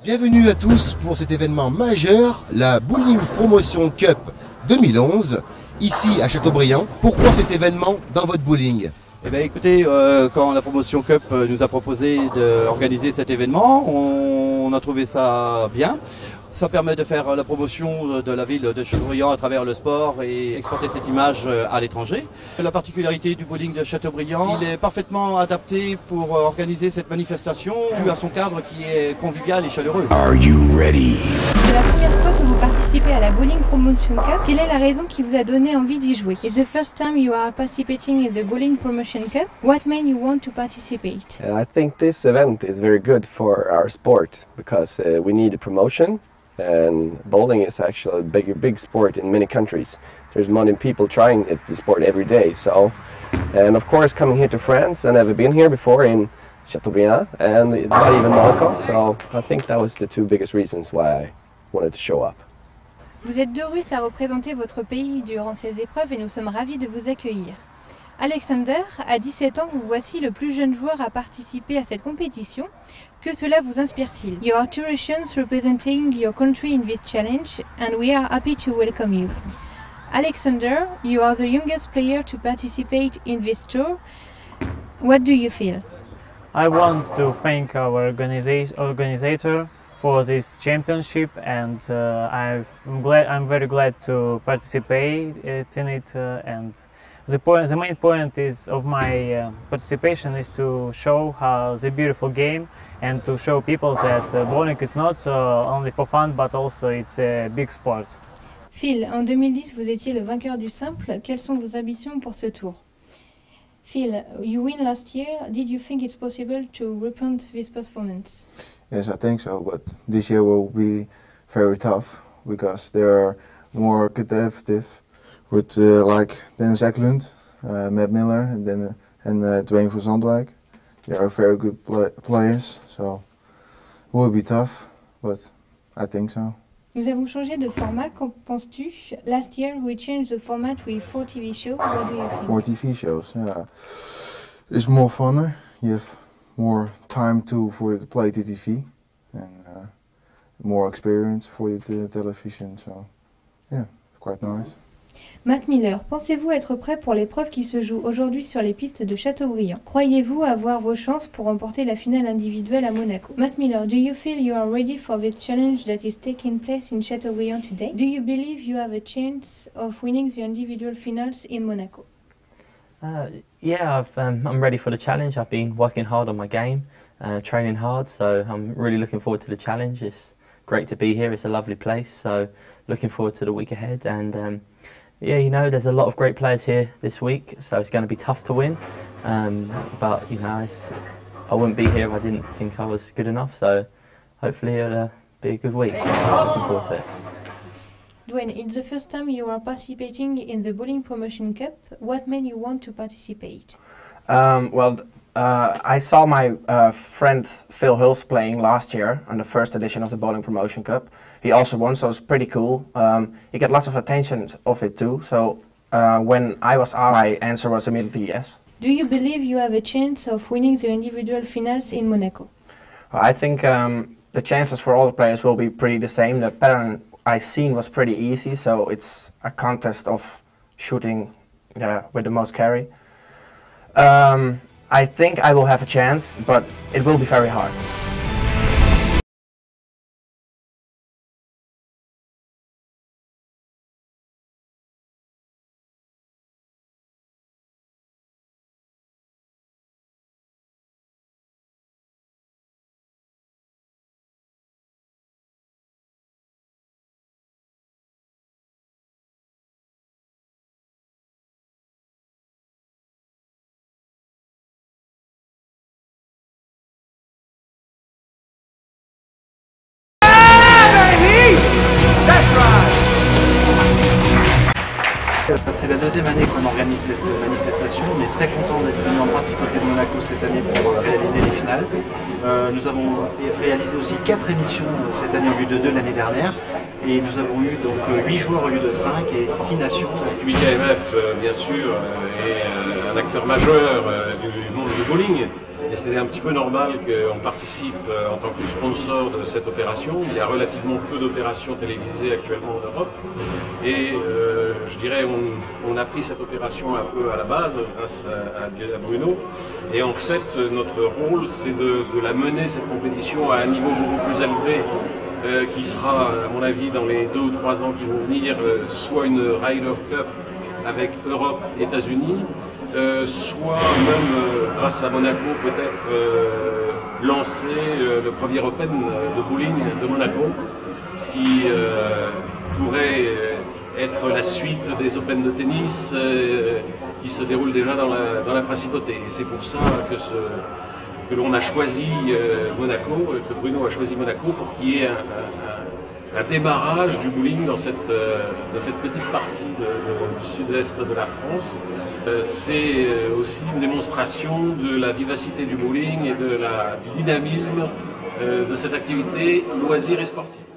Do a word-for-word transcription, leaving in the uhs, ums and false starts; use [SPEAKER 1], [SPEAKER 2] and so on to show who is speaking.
[SPEAKER 1] Bienvenue à tous pour cet événement majeur, la Bowling Promotion Cup deux mille onze, ici à Châteaubriand. Pourquoi cet événement dans votre bowling?
[SPEAKER 2] Eh bien écoutez, euh, quand la Promotion Cup nous a proposé d'organiser cet événement, on, on a trouvé ça bien. Ça permet de faire la promotion de la ville de Châteaubriand à travers le sport et exporter cette image à l'étranger. La particularité du bowling de Châteaubriand, il est parfaitement adapté pour organiser cette manifestation dû à son cadre qui est convivial et chaleureux.
[SPEAKER 3] Are you ready?
[SPEAKER 4] C'est la première fois que vous participez à la Bowling Promotion Cup. Quelle est la raison qui vous a donné envie d'y jouer? It's the first time you are participating in the Bowling Promotion Cup. What made you want to participate?
[SPEAKER 5] Uh, I think this event is very good for our sport because uh, we need a promotion. And bowling is actually a big, big sport in many countries. There's many people trying it, the sport every day. So, and of course, coming here to France, I never been here before in Châteaubriand, and not even Monaco. So I think that was the two biggest reasons why I wanted to show up.
[SPEAKER 4] Vous êtes deux Russes à représenter votre pays durant ces épreuves et nous sommes ravis de vous accueillir. Alexander, à dix-sept ans, vous voici le plus jeune joueur à participer à cette compétition. Que cela vous inspire-t-il? You are two Russians representing your country in this challenge and we are happy to welcome you. Alexander, you are the youngest player to participate in this tour. What do you feel?
[SPEAKER 6] I want to thank our organiza organizer for this championship, and uh, I'm glad. I'm very glad to participate in it. Uh, and the point, the main point is of my uh, participation is to show how the beautiful game and to show people that uh, bowling is not uh, only for fun, but also it's a big sport.
[SPEAKER 4] Phil, en deux mille dix, vous étiez le vainqueur du simple. Quelles sont vos ambitions pour ce tour? Phil, you win last year. Did you think it's possible to repeat this performance?
[SPEAKER 7] Yes, I think so, but this year will be very tough because there are more competitive with uh, like Dennis Eklund, uh, Matt Miller, and then uh, and uh, Dwayne van Zandwijk. They are very good play players, so it will be tough, but I think so.
[SPEAKER 4] Nous avons changé de format, qu'en penses-tu? Last year we changed the format with four T V shows. What do you think?
[SPEAKER 7] More T V shows, yeah. It's more funner. You have more time to for to play the T V and uh, more experience for the television. So yeah, quite nice.
[SPEAKER 4] Matt Miller, pensez-vous être prêt pour l'épreuve qui se joue aujourd'hui sur les pistes de Châteaubriand? Croyez-vous avoir vos chances pour remporter la finale individuelle à Monaco? Matt Miller, do you feel you are ready for the challenge that is taking place in Châteaubriand today? Do you believe you have a chance of winning the individual finals in Monaco?
[SPEAKER 8] Uh, yeah, I've, um, I'm ready for the challenge. I've been working hard on my game, uh, training hard, so I'm really looking forward to the challenge. It's great to be here. It's a lovely place, so looking forward to the week ahead. And um, yeah, you know, there's a lot of great players here this week, so it's going to be tough to win. Um, but you know, it's, I wouldn't be here if I didn't think I was good enough. So hopefully it'll uh, be a good week. I'm looking forward to it.
[SPEAKER 4] Dwayne, it's the first time you are participating in the Bowling Promotion Cup. What made you want to participate?
[SPEAKER 9] Um, well, uh, I saw my uh, friend Phil Hulse playing last year on the first edition of the Bowling Promotion Cup. He also won, so it's pretty cool. Um, he got lots of attention of it too. So uh, when I was asked, my answer was immediately yes.
[SPEAKER 4] Do you believe you have a chance of winning the individual finals in Monaco?
[SPEAKER 9] I think um, the chances for all the players will be pretty the same. The pattern I seen was pretty easy, so it's a contest of shooting uh, with the most carry. Um, I think I will have a chance, but it will be very hard.
[SPEAKER 10] C'est la deuxième année qu'on organise cette manifestation. On est très content d'être venu en principauté de Monaco cette année pour réaliser les finales. Euh, nous avons réalisé aussi quatre émissions cette année au lieu de deux l'année dernière. Et nous avons eu donc huit joueurs au lieu de cinq et six nations.
[SPEAKER 11] l'U I K M F, bien sûr, est un acteur majeur du monde du bowling.
[SPEAKER 3] Et c'était un petit peu normal qu'on participe euh, en tant que sponsor de cette opération. Il y a relativement peu d'opérations télévisées actuellement en Europe. Et euh, je dirais on, on a pris cette opération un peu à la base grâce à, à Bruno. Et en fait, notre rôle, c'est de, de la mener, cette compétition, à un niveau beaucoup plus élevé, euh, qui sera, à mon avis, dans les deux ou trois ans qui vont venir, euh, soit une Ryder Cup avec Europe, États-Unis, euh, soit même, euh, grâce à Monaco, peut-être euh, lancer euh, le premier Open de bowling de Monaco, ce qui euh, pourrait être la suite des Open de tennis euh, qui se déroulent déjà dans la, dans la principauté. Et c'est pour ça que, ce, que l'on a choisi euh, Monaco, que Bruno a choisi Monaco pour qu'il y ait un, un, un démarrage du bowling dans cette, euh, dans cette petite partie de, de, du sud-est de la France. Euh, c'est aussi une démonstration de la vivacité du bowling et de la, du dynamisme euh, de cette activité loisir et sportive.